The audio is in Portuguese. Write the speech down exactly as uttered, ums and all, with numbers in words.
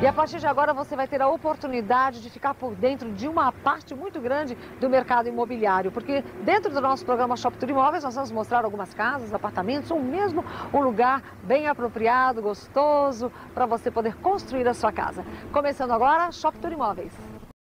E a partir de agora você vai ter a oportunidade de ficar por dentro de uma parte muito grande do mercado imobiliário, porque dentro do nosso programa Shop Tour Imóveis nós vamos mostrar algumas casas, apartamentos ou mesmo um lugar bem apropriado, gostoso, para você poder construir a sua casa. Começando agora, Shop Tour Imóveis.